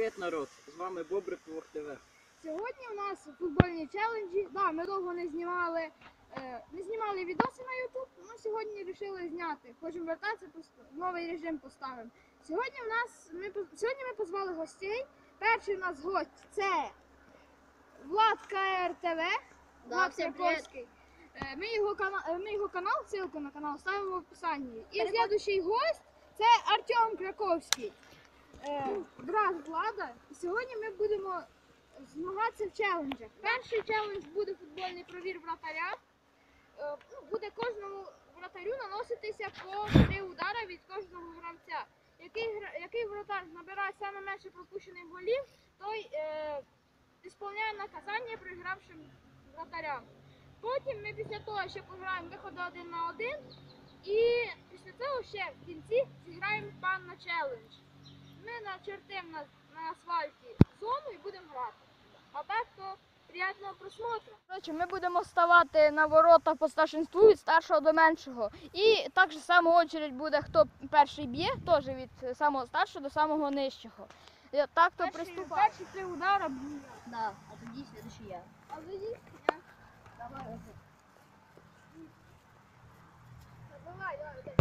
Привіт, народ! З вами Бобрик Влог ТВ. Сьогодні у нас футбольні челенджі. Да, ми довго не знімали відоси на YouTube, але сьогодні вирішили зняти. Хочемо вертатися, новий режим поставимо. Сьогодні ми позвали гостей. Перший у нас гость це Влад КРТВ, Влад Краковський. Ми його канал, ссылку на канал ставимо в описанні. І слідуючий гость це Артем Краковський, брат Влада. І сьогодні ми будемо змагатися в челенджах. Перший челендж буде футбольний провір вратаря. Буде кожному вратарю наноситися по 3 удари від кожного гравця. Який вратар набирає саме менше пропущених голів, той виконує наказання програвшим вратарям. Потім ми після того ще пограємо виходи 1 на 1 і після цього ще в кінці зіграємо панна челендж. Ми начертимо на асфальті зону і будемо грати. А так то приємного просмотру. Ми будемо ставати на ворота по старшинству від старшого до меншого. І так же само очередь буде, хто перший б'є, теж від самого старшого до самого нижчого. Так то приступаємо. Перші 3 удари б'є. Да, а тоді слідуючий я. А тоді я. Давай. Давай.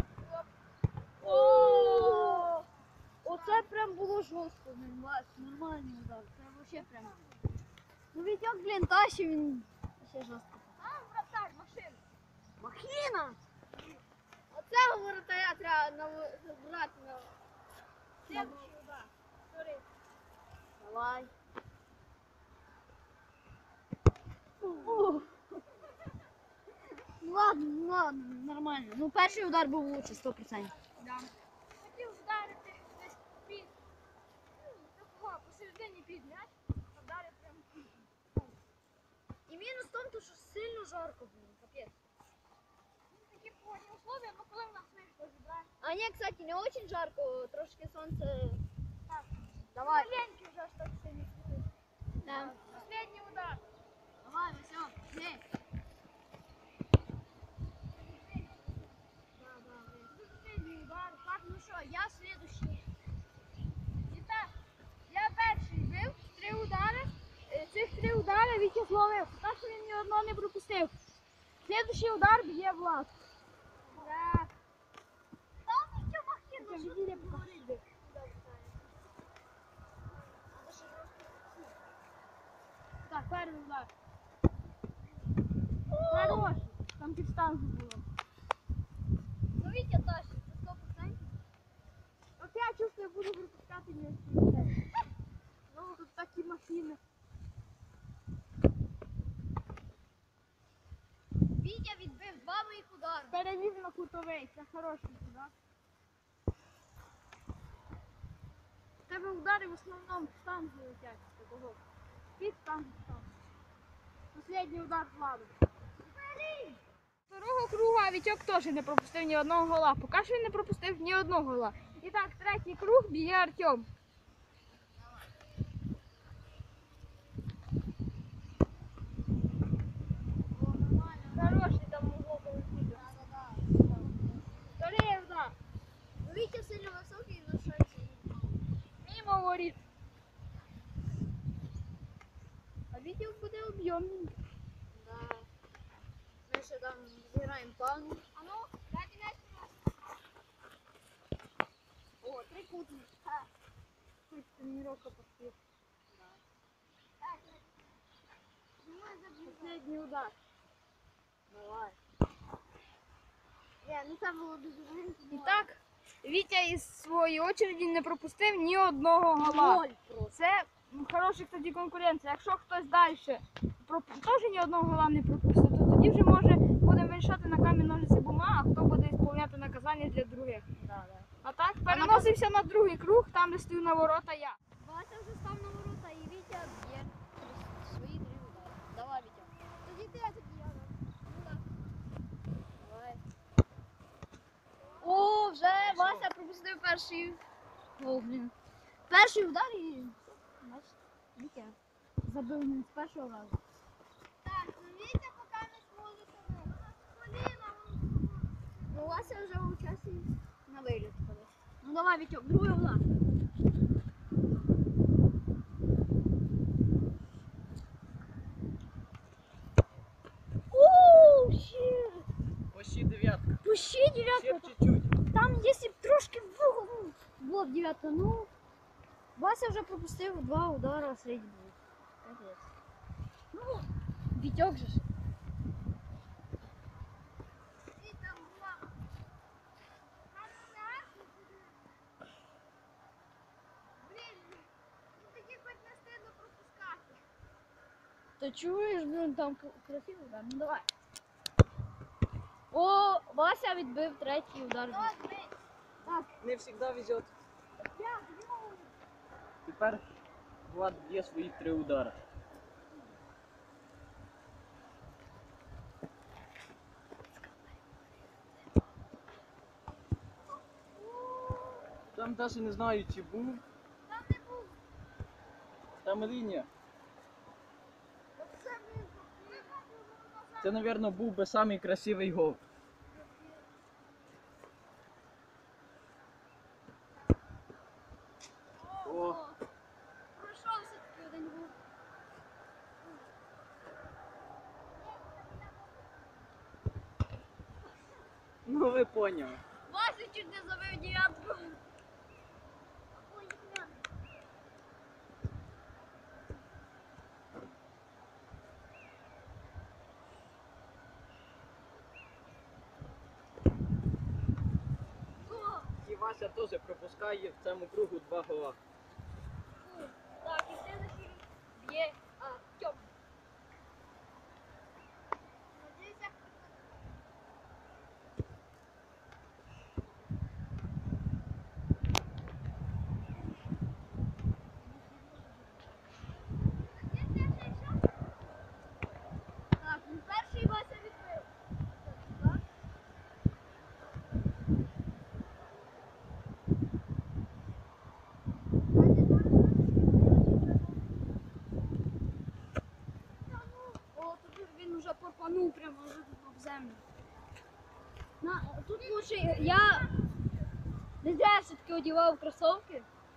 О! Оце прям було жорстко. Нормальний удар. Це вообще прям. Ну Вітьок, блін, тащив він ще жорстко. А, вратар, машина. Махіна! Оце воротаря треба набрати на слідуючий удар. Смотри. Давай. Ну ладно, нормально. Ну перший удар був лучше, 100%. Да. Хотів вдарити десь під, такого, посередині під м'яч, вдарив прям під. І мінус в тому, що сильно жарко було, капець. Такі погодні условия, але коли в нас вийшло зібрати. А ні, кстати, не очень жарко, трошки сонце. Так, Давай. маленький вже ж так сильно світить. Да. Последній удар. Давай, все, бей. Последній удар. Так, ну що, я слідущий. І так, я перший бив 3 удари. Цих 3 удари Вітя зловив. Так що він ні одного не пропустив. Слідущий удар б'є Влад. Так. Там Вітя махін. Так, перший удар. Хороший. Там під штангу було. Ну Вітя тащить, це 100%. От я чувствую, буду пропускати м'яч. Ну, тут такі машини. Вітя відбив 2 моїх удари. Перевіз на кутовий, це хороший удар. У тебе удари в основному в штангу летять. Такого. Під штангу. Последній удар Владу. Второго круга Вітьок теж не пропустив ні одного гола. Поки що він не пропустив ні одного гола. І так, третій круг б'є Артем. Хороший там угол полетів. Вторий удар. Ну Вітя сильно високий, но шанси. Мимо воріт. А Вітьок буде об'ємний. Да. Ми ще там зіграємо пану. А ну, дайте м'яч. О, трикутник. Хоч тренировка поспів. Так. Последній удар. Давай. Ну це було дуже легко. І так, Вітя із своєї очереді не пропустив ні одного гола. Ноль просто. Це хороша тоді конкуренція. Якщо хтось далі теж ні одного гола не пропустить, то тоді вже може будемо вирішати на камінь ножиці бумага, хто буде виконувати наказання для других. Да. А так, переносимося на другий круг, там де стою на ворота я. Вася вже став на ворота і Вітя б'є свої 3 удари. Давай, Вітя. Тоді ти, а тоді я. Давай. О, вже Вася пропустив перший гол, блін. Перший удар і бачиш, Вітя забив не з першого разу. Так, ну Вітя поки не зможе тому. Коліна. Ну, Вася вже у часі на виліт ходить. Ну давай, Вітьок, другий удар. була б 9, ну. Вася вже пропустив 2 удара серед був. Капець. Ну, Вітьок же ж. Ти чуєш, блин, там красиво, да? Ну давай. О, Вася відбив 3-й удар. Так, Не завжди везет. Тепер Влад б'є свої 3 удари. Там навіть не знаю, чи був. Там не був. Там лінія. Оце він. Це, мабуть, був би самий красивий гол. О, пройшов все-таки один був. ну ви поняли. Вася чуть не забив 9. І Вася теж пропускає в цьому кругу 2 гола. Так, і следующий б'є Артем. Так, ну перший Вася відбив. Так. О, тут він вже порпанув прямо вже тут об землю. Тут лучше я не зря все-таки одягав кросовки.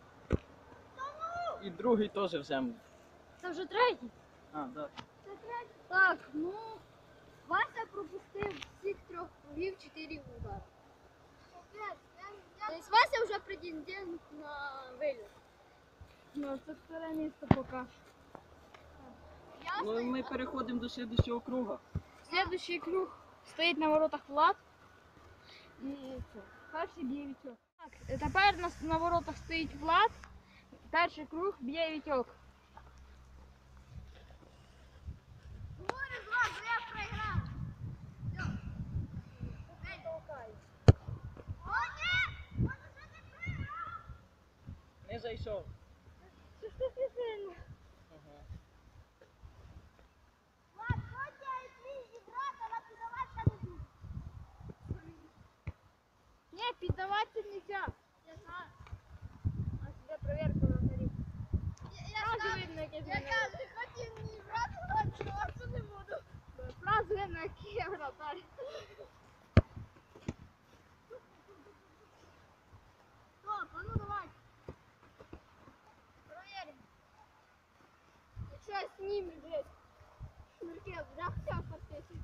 І другий теж в землю. Це вже 3-й. А, так. Так, ну Вася пропустив всіх 3 кругів 4 удари. Тобто Вася вже претендент на виліт. Ну, це вторе місце поки. Ну і ми переходимо до слідчого круга. Следующий круг стоїть на воротах Влад. І це, перший б'є Вітьок. Так, тепер на воротах стоїть Влад. Перший круг б'є Вітьок. Не зайшов. Ні, піддаватися нельзя. Я знаю. А тебе проверка на горі. Сразу видно, яке змінило. хотів мені брати, а не буду. Сразу видно, який я вратар. Стоп, а ну давай. Проверим. Сейчас снимем, блядь. Шнурки, да, все, подпишись.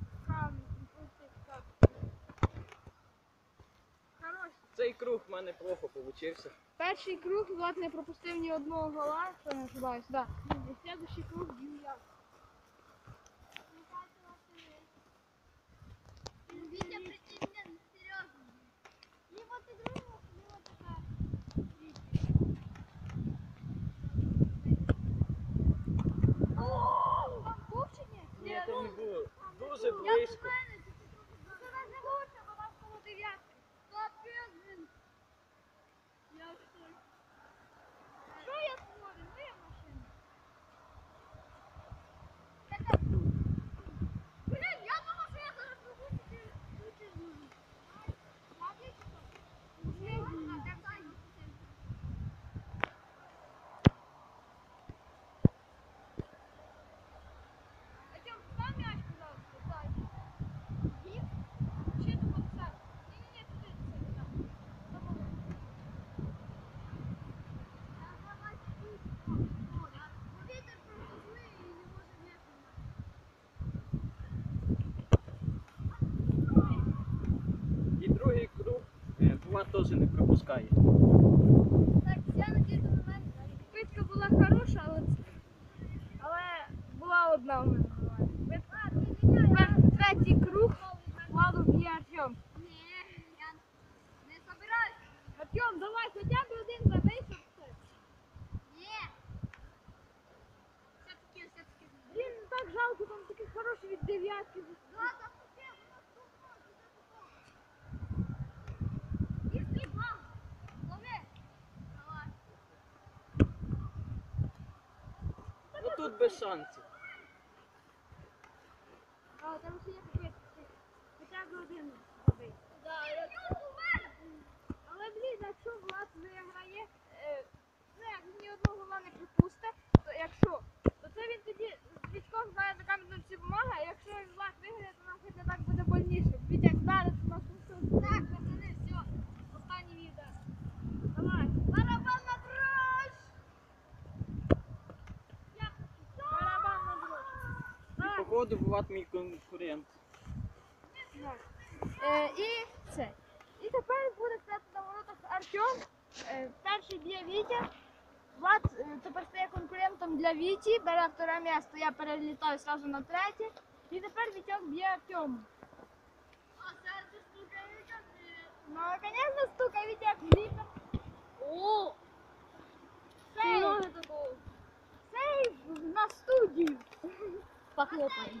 Хорош. Цей круг в мене плохо вийшов. Перший круг Влад не пропустив ні одного гола, якщо не ошибаюсь, да. І следующий круг б'ю я. Витя претендент, серьезно. Либо ты друг, либо такая. Там був чи ні? Ні, там не було. Дуже близько. Це не лучше, бо там було 9. Капец, блин. Я что? Що я смотрю? Моя машина. Блин, я думал, что я даже выпустил. Артем, сам мяч, пожалуйста, дай. Бив? Ще тут подписать. Не-не-не, тут это, да. І другий круг Влад теж не пропускає. від дев'ятки. Ну тут без шансів. Там ще є таке, хоча б один забий. Але, блін, якщо Влад виграє, ну як ні одного гола не припустить, то якщо, то це він тоді з Вітьком знає за камінь всі бумаги, а якщо Влад виграє, то нам хоч не так буде больніше. Вітя як вдарить, то нас все. Так, пацани, все, останній відео. Давай. Барабан на дрож! Барабан на дрож. Давай. Походу, Влад мій конкурент. І це. І тепер буде стати на воротах Артем. Перший б'є Вітя. Влад тепер стає конкурентом для Віті, бере вторе місце, я перелітаю одразу на третє. І тепер Вітьок б'є Артему. А серце стукає Вітьок? Ну, звісно, стукає Вітьок. Вітя. О! Сейв! Сейв на студію. Похлопаємо.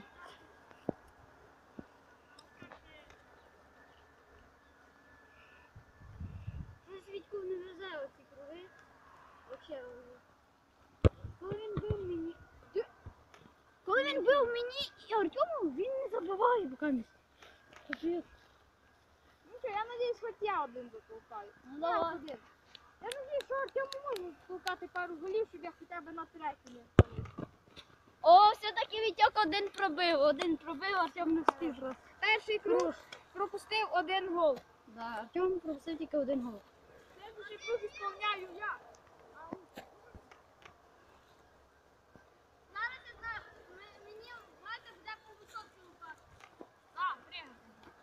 Щось Вітьку не везе оці круги. Вообще. Коли він бив мені. Коли він бив мені і Артему, він не забиває поки. Капець. Ну що, я надіюсь, хоч я один затолкаю. Ну, давай. Один. Я надіюсь, що Артему можна толкати пару голів, щоб я хоча б на третє місце вийшов. О, все-таки Вітьок один пробив, Артем не встиг. Перший круг пропустив один гол. Да, Артем пропустив тільки один гол. Следующий круг ісполняю я. Зараз я знаю, мені Владя буде по висоці упасти. А, прямо.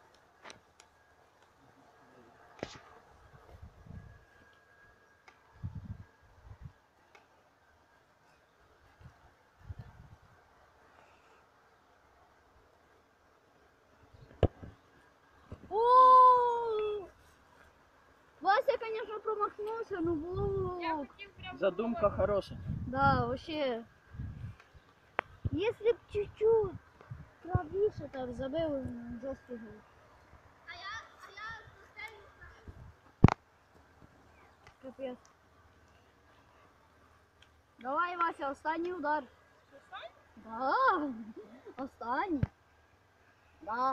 О! Вася, конечно, промахнулся, но Я было... хотів прямо. Задумка хороша. Да, вообще. Если б чуть-чуть правіше там забив жорсткий гол. А я Капець. Давай, Вася, останній удар. Да, останній. Да.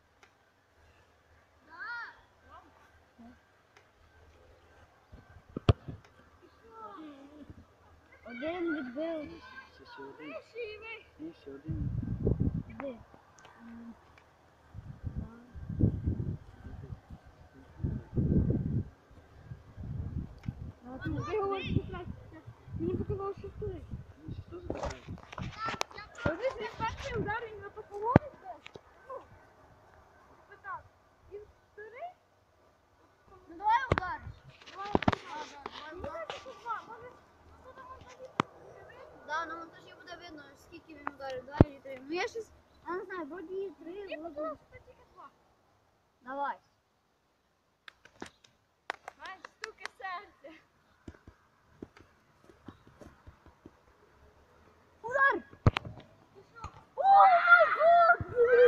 Один відбив. Ще один. Красивий. І ще один. Де? Ти говориш, що краще. Мені показалось, що ти. Ну, що за таке? Ось він перший удар, він випадковий теж. Ну, так. І вторий. Ну давай удариш. Да, на монтажі буде видно, скільки він ударив, 2 чи 3. Ну я щось, я не знаю, вроді 3, вроді. Давай. Знаєш, стуки серця. Удар! О май год!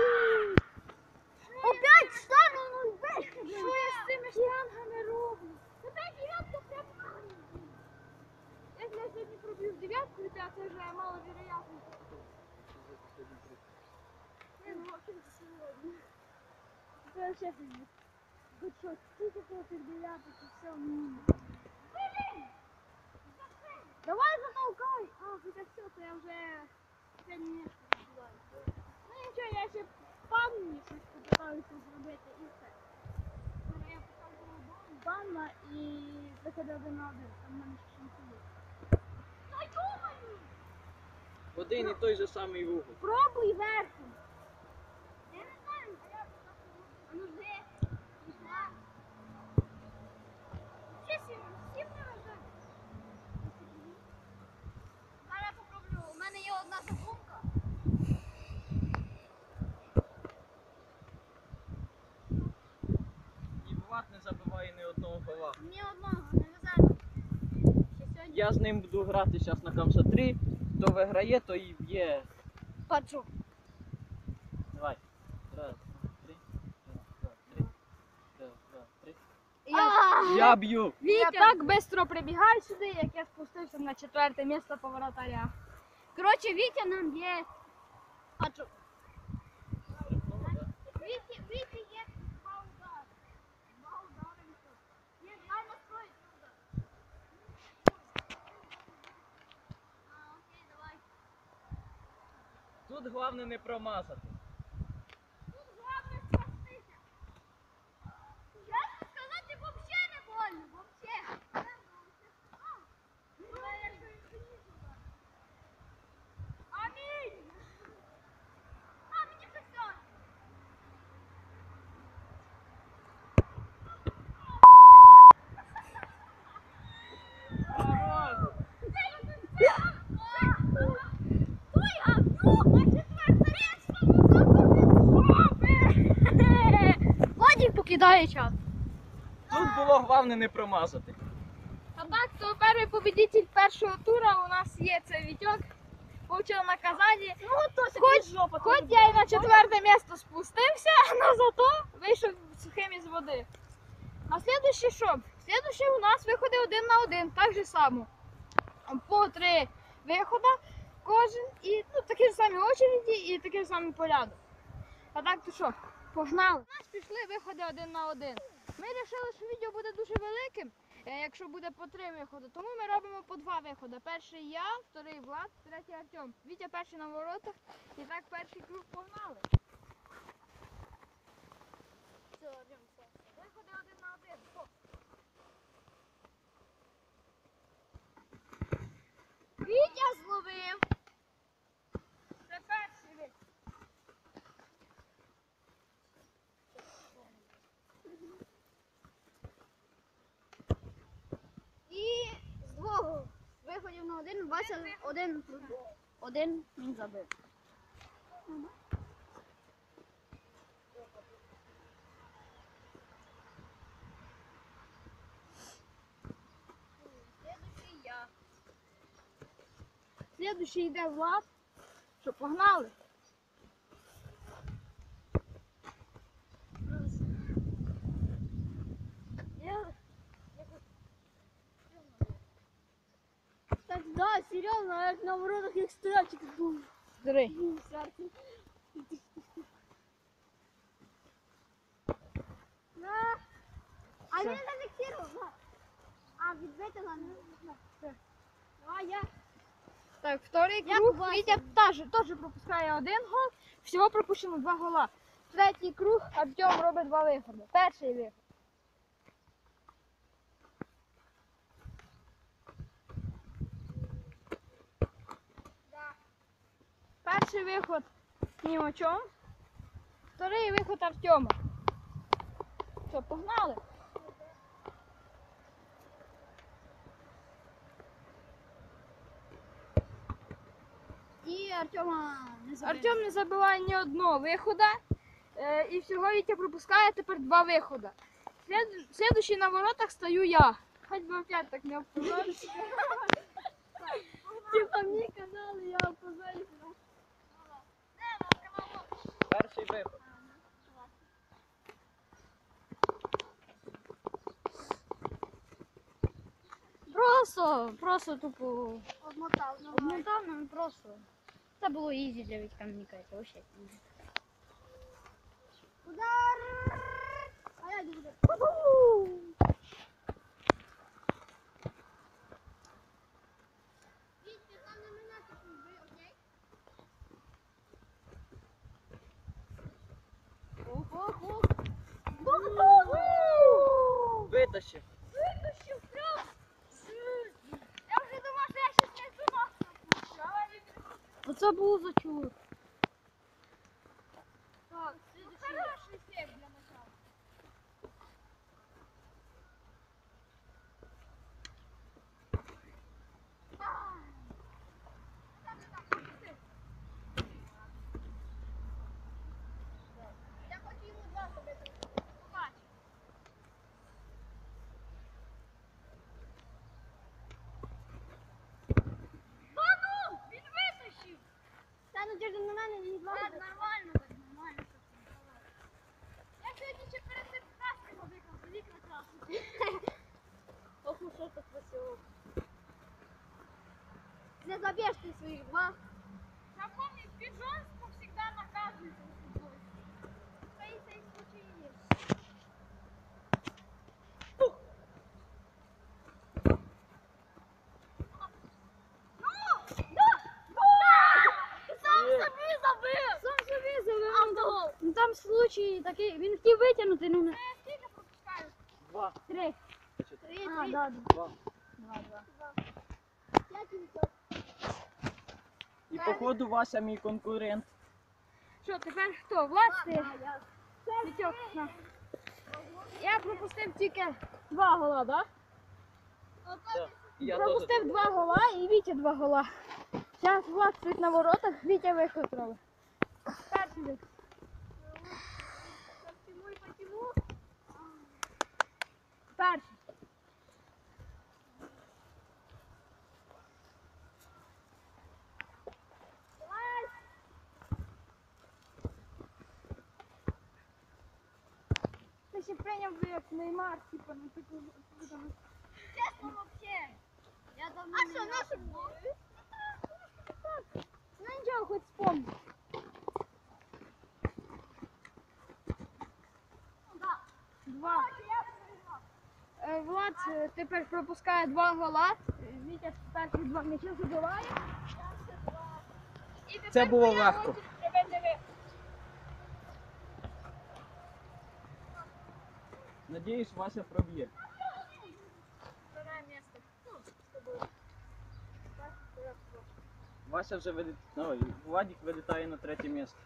Опять ставлю 0-5! Що я з цими штангами роблю? Тебе дев'ятка прямо. Якщо я сьогодні проб'ю в дев'ятку, то це вже маловероятно. Не, ну взагалі це сьогодні. Це вообще фігня. Тут що, скільки цих дев'яток і все. Давай замовкай! А, хоча все, то я вже це не забуваю. Ну нічого, я ще панні щось попитаюся зробити і все. Зараз я покажу банна і приходить 1 на 1. Там в мене ще шанси є. Та йомаю! Один і той же самий вугол. Пробуй верхом. Я не знаю, а я ну де? Всім не вважаю. Зараз я попробую. У мене є одна задумка. І Влад не забиває ні одного гола. Ні одного, не везе. Ще сьогодні. Я з ним буду грати зараз на Камса 3. Хто виграє, то і б'є. Пачок. Раз, три. Раз, два, три. Раз, два, три. Я, Я б'ю. я так швидко прибігаю сюди, як я спустився на 4 місце по воротаря. Коротше, Вітя нам б'є. А що? Вітя є два удари. Два удари. Ні, дай настроїть удар. Окей, давай. Тут головне не промазати. Тут головне спастися. Чесно сказати, вообще не больно. Вообще. Амінь. А, мені вже все. Хорош. Владик покидає час. Тут було головне не промазати. А так, то перший победитель першого тура у нас є, це Вітьок. Получив наказання. Ну, то Хоч я і на 4 місце спустився, але зато вийшов сухим із води. А слідуючий що? Слідуючий у нас виходи 1 на 1, так же само. По 3 виходи кожен, і такі ж самі очереді і такий ж самий порядок. А так то що? Погнали. У нас пішли виходи 1 на 1. Ми вирішили, що відео буде дуже великим, якщо буде по 3 виходи. Тому ми робимо по 2 виходи. Перший я, вторий Влад, третій Артем. Вітя перший на воротах. І так перший круг погнали. Виходи 1 на 1. Стоп. Вітя зловив. Це перший вихід. І з двох виходів на один, Вася один він забив. Слідуючий я. Слідуючий йде Влад. Що, погнали? Так, да, серйозно, як на воротах як стрячик був. Диви. А Все. він зафіксував. На. А, відбити на А я. Так, вторий Як круг. у Васі. Вітя теж пропускає 1 гол. Всього пропущено 2 гола. Третій круг Артем робить 2 виходи. Перший виход. Перший виход ні о чому. Вторий виход Артема. Що, погнали? І Артема не забив. Артем не забиває ні одного виходу. І всього Вітя пропускає тепер 2 виходи. Слідуючий на воротах стою я. Хоч би опять так не опозорився. Типа мені казали, я опозорюся. Перший виход. Просто тупо обмотав, ну просто. Це було ізі для Вітька, мені кажеться, вообще ізі. Удар! А я не буду. Вітька, там на мене так вбий, окей? Ого-го! Витащив. Витащив прям! Я вже думав, що я щось не думав. Оце було зачур. Так, Хороший сейв для начала. я хочу йому два зробити. Побач. Він витащив! Та ну ти ж на мене не Ладно, злазив. нормально так, нормально. Не заб'єш ти своїх 2. Запомни, пижонство всегда наказывается в футболе. Цей случай есть. Сам собі забив. Ну там случай такий, він хотів витягнути, ну не. Скільки пропускають? 2. 3. А, да, 2. 2. І походу Вася мій конкурент. Що, тепер хто? Влад ти? Вітьок, на. Я пропустив тільки 2 гола, так? Так. І я Пропустив 2 гола і Вітя 2 гола. Зараз Влад стоїть на воротах, Вітя виход робить. Перший виход. Перший. Ти ще прийняв би як Неймар, типу, на таку. Чесно, вообще. Я давно А що, наші були? Ну нічого, хоч спомню. Два. Влад тепер пропускає 2 гола. Вітя перші 2 м'ячі забиває. І тепер Це було твоя легко. очередь, тебе диви. Надіюсь, Вася проб'є. Второе місце. Ну, з тобою. Так, так, так. Вася вже Ой, Владик вилітає на 3 місце.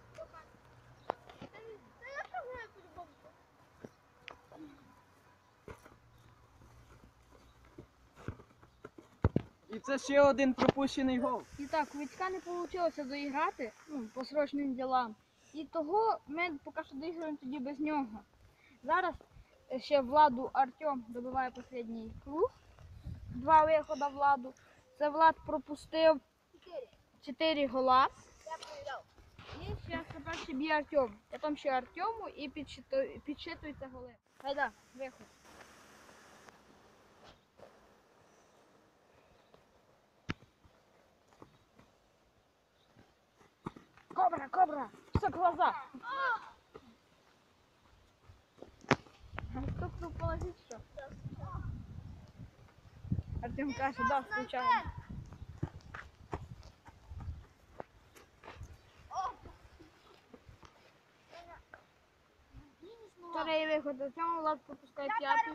І це ще один пропущений гол. І так, у Вітька не вийшло доіграти, ну, по срочним ділам. І того ми поки що доіграємо тоді без нього. Зараз ще Владу Артем добиває останній круг. 2 виходи Владу. Це Влад пропустив 4 гола. І зараз тепер ще б'є Артем. Потім ще Артему і підсчитуються голи. Гайда, виход. Кобра, кобра, все глаза. Стукнув положить, що? Артем каже, да, случайно. Второй виход, Артем, Влад пропускає 5-й.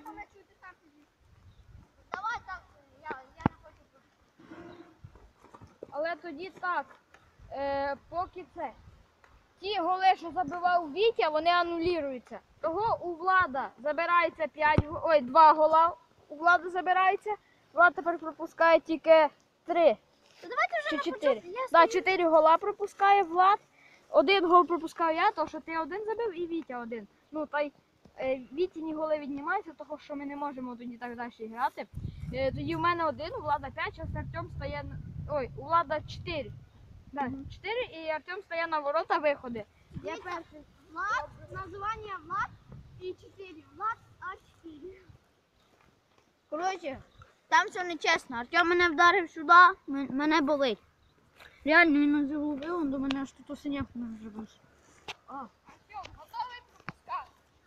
Давай так, я не хочу. Але тоді так, поки це. Ті голи, що забивав Вітя, вони анулюються. Того у Влада забирається 2 гола. У Влада забирається. Влад тепер пропускає тільки 3 чи 4. Так, 4 гола пропускає Влад. 1 гол пропускав я, тому що ти 1 забив і Вітя 1. Ну, та й Вітіні голи віднімаються, тому що ми не можемо тоді так далі грати. Тоді в мене 1, у Влада 5, зараз Артем стає... у Влада 4. Да, 4 і Артем стає на ворота виходи. Я перший. Влад, названня Влад і 4. Влад А4. Коротше, там все нечесно. Артем мене вдарив сюди, мене болить. Реально, він нас загубив, він до мене аж тут синяк не зробив. Артем, готовий пропускати?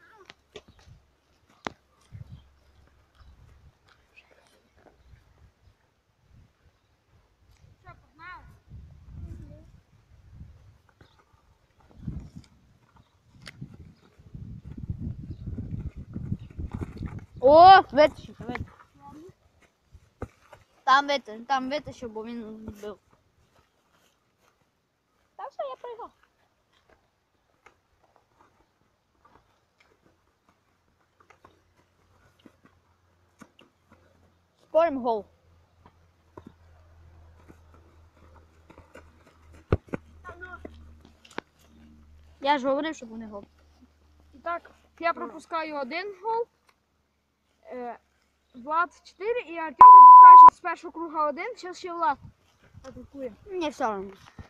Що, погнали? О, витащив. Там витащив, бо він відбив. Та все, я пригав. Спорим гол. Я ж говорив, щоб вони гол. І так, я пропускаю 1 гол. Влад 4 і Артем пропускає ще з першого круга 1, зараз ще Влад атакує. Мені все одно.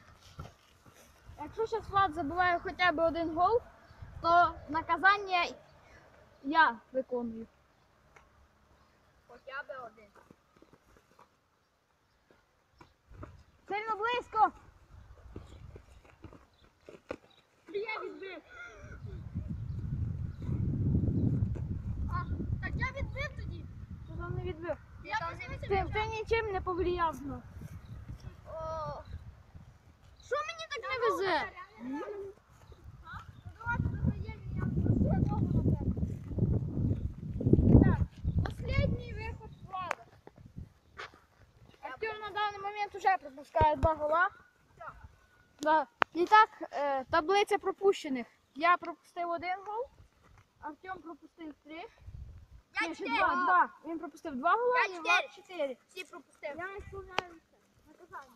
Якщо зараз Влад забиває хоча б 1 гол, то наказання я виконую. Хоча б 1. близько. Я відбив. Так я відбив тоді. Ти там не відбив. Я там не відбив. Ти нічим не повлияв. Що мені так не везе? Давайте додаємо, я просто довго наперед. Так, останній виход Влада. Артем на даний момент вже пропускає 2 гола. Да. І так, таблиця пропущених. Я пропустив 1 гол, Артем пропустив 3. Я Ні, ще 4. 2. Він пропустив 2 гола, Я і Влад 4. Всі пропустив. Я ісполняю наказання.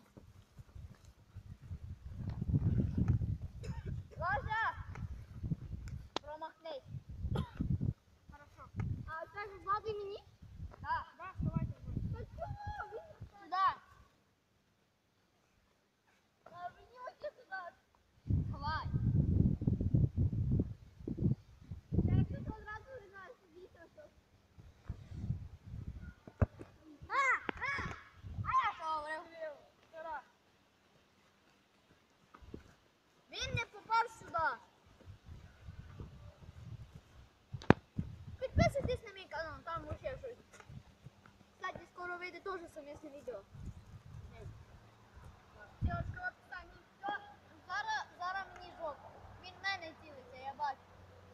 Ложа! Промахнись. Хорошо. А це ж Влад і мені? Так. Да, давайте. Сюда. А мені ось сюди. Давай. Я якщо то одразу не знаю, сидіти, то... А я що говорив? Він не попав сюди. Підписуйтесь на мій канал, там ще щось. Кстати, скоро вийде теж совмісне відео. Дівчинка в описанні. Все, зараз мені жопа. Він в мене цілиться, я бачу.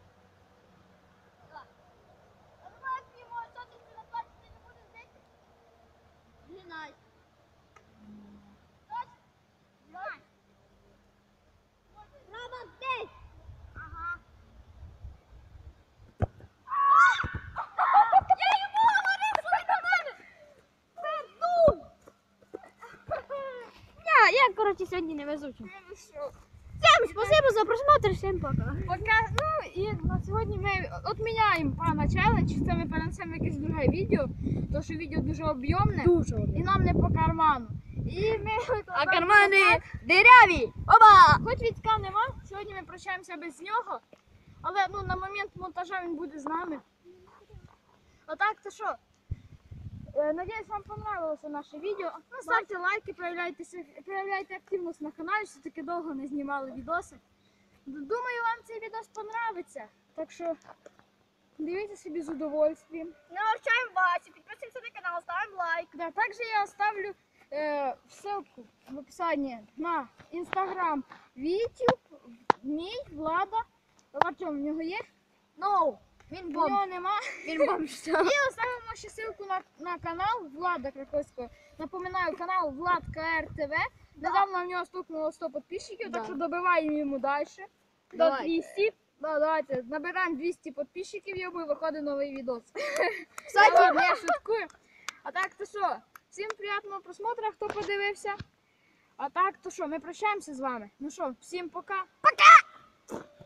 Так. А давай п'ємо, що ти сюди бачити не будеш дити? Гінай. Точно? Гінай. Рома, десь! Ага. Я йому говорив, що він на мене! Я, коротше, сьогодні не везучий. Всім спасибо за просмотр, всім пока. Пока, ну і на сьогодні ми відміняємо пана челендж, це ми перенесемо в якесь друге відео, тому що відео дуже об'ємне і нам не по карману. І ми А кармани диряві! Оба! хоч Вітька нема, сьогодні ми прощаємося без нього, але ну, на момент монтажа він буде з нами. Отак, то що? Надіюсь, вам понравилося наше відео. Ну, ставте лайки, проявляйте активність на каналі, все-таки довго не знімали відоси. Думаю, вам цей відос понравиться. Так що дивіться собі з удовольствием. Навчаємо Васю, підписуємося на канал, ставимо лайк. Да, также я оставлю ссылку в описании на Instagram, YouTube, мій, Влада. Артем, у нього є? Ну, він У бомж. нього нема. Він бомж. І оставимо ще ссылку на канал Влада Краковського. Напоминаю, канал Влад КР ТВ. Недавно в нього стукнуло 100 підписчиків, Да. так що добиваємо йому далі. До Давайте. 200. Да, давайте, набираємо 200 підписчиків, йому і виходить новий відос. Кстати, Я шуткую. А так, то що? Всім приємного просмотру, хто подивився. А так, то що, ми прощаємося з вами. Ну що, всім пока. Пока!